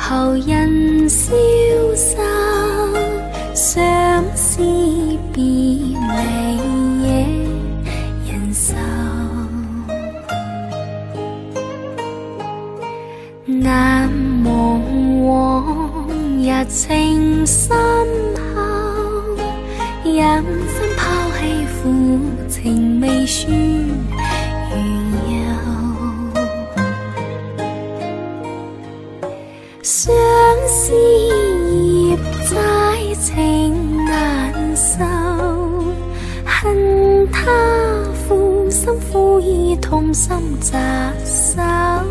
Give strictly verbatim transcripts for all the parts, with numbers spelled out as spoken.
後人消失，相思別離野人愁。難忘往日情深厚，忍心拋棄負情未説緣由。相思葉齋情難受，恨他負心負意痛心扎手。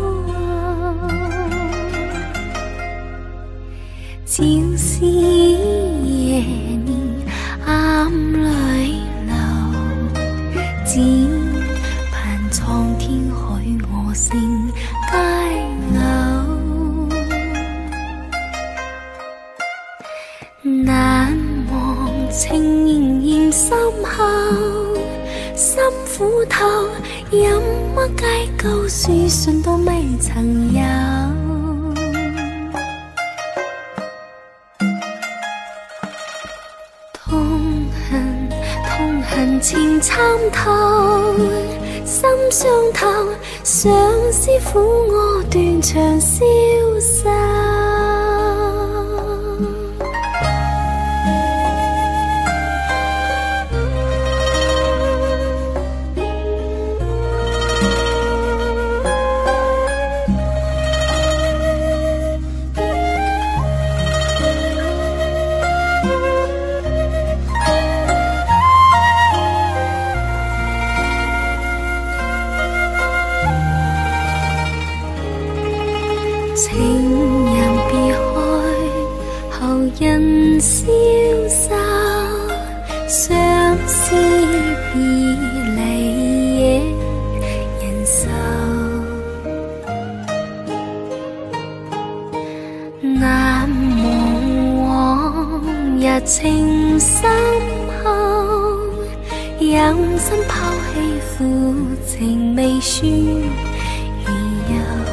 朝思夜念眼淚流，只盼蒼天許我成佳偶。難忘情仍然深厚，心苦透，任乜解救書信都未曾有。恨情參透，心傷透，相思苦我斷腸消瘦。情人別去，後人消瘦，相思別離野人愁。難忘往日情深厚，忍心拋棄負情未説緣由。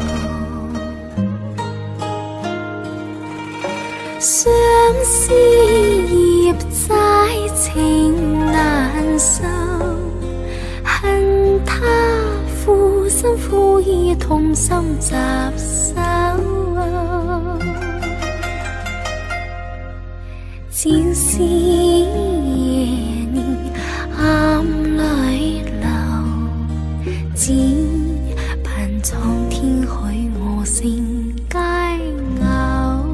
相思葉齋情難受，恨他負心負意痛心扎手。朝思夜念眼淚流，只盼蒼天許我成佳偶。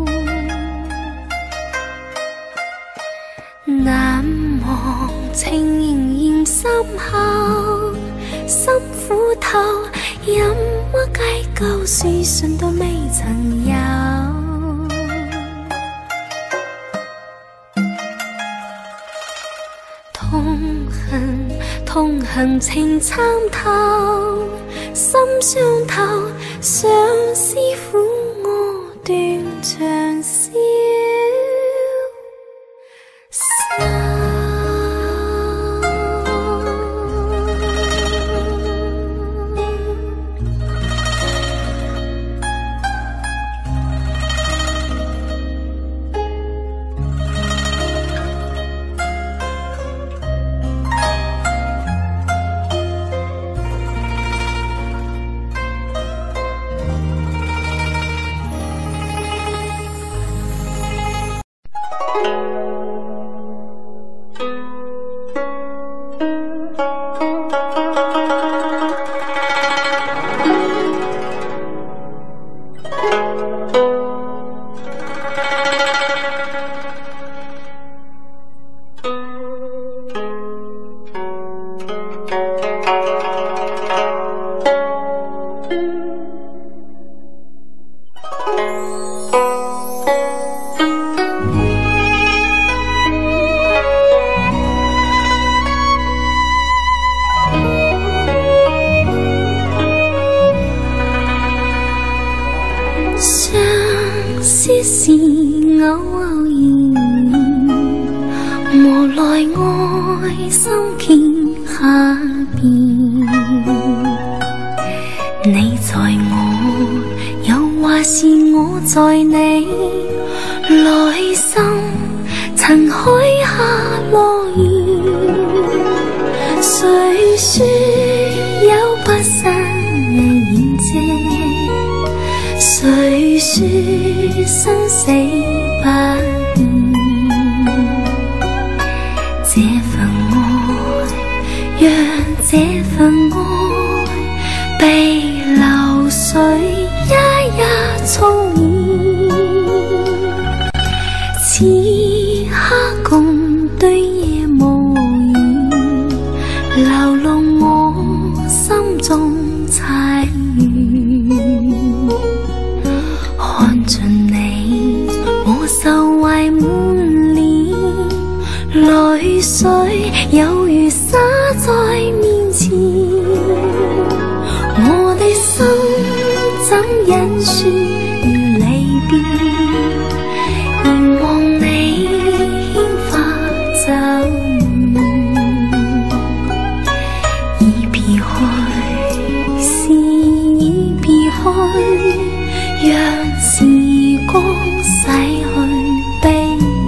難忘情仍然深厚，心苦透，任乜解救書信都未曾有。痛恨痛恨情參透，心傷透，相思苦我斷腸消。思是偶偶然，無奈愛心傾下邊。你在我有話是我在你內心曾許下諾言，誰說有不散筵席，誰說生死不變，這份愛讓這份愛被流水一一沖染，此刻共對夜無言，流露我心中猜怨，看盡你我愁懷滿臉，淚水有如灑在面前，我的心怎忍說如離別，凝望你牽花走遠，已別去是已別去，讓時光洗去悲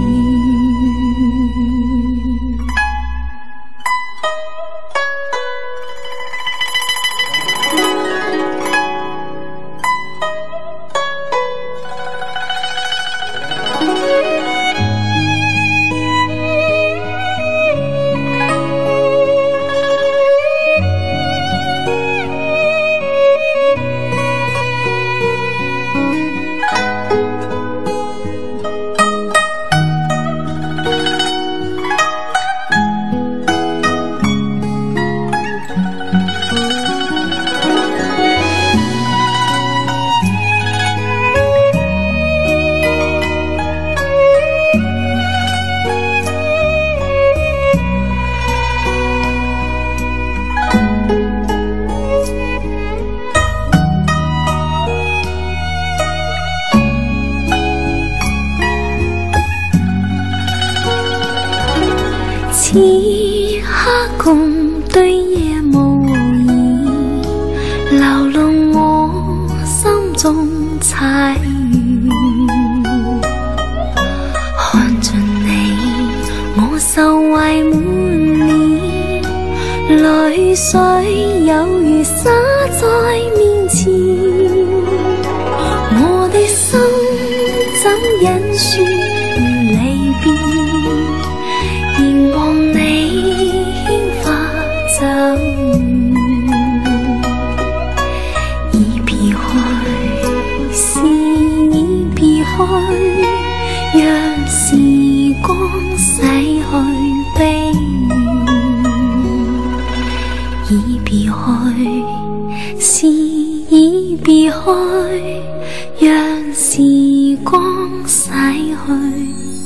此刻共對夜無言，流露我心中猜怨，看盡你我愁懷滿臉，淚水有如灑在面前，我的心怎忍說如離別，凝望你牽花走遠，已別去是已別去，讓時光洗去悲怨，已別去是已別去，讓時光洗去